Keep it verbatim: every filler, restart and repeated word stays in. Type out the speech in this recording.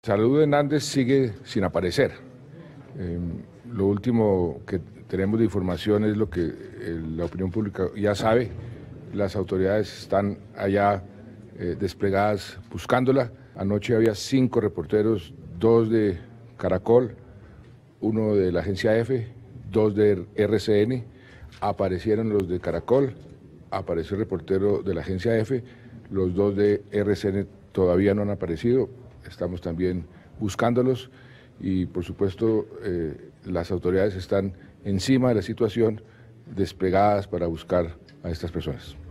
Salud Hernández sigue sin aparecer. Eh, lo último que tenemos de información es lo que eh, la opinión pública ya sabe. Las autoridades están allá eh, desplegadas buscándola. Anoche había cinco reporteros, dos de Caracol, uno de la agencia EFE, dos de R C N. Aparecieron los de Caracol, apareció el reportero de la agencia EFE, los dos de R C N todavía no han aparecido. Estamos también buscándolos y, por supuesto, eh, las autoridades están encima de la situación, desplegadas para buscar a estas personas.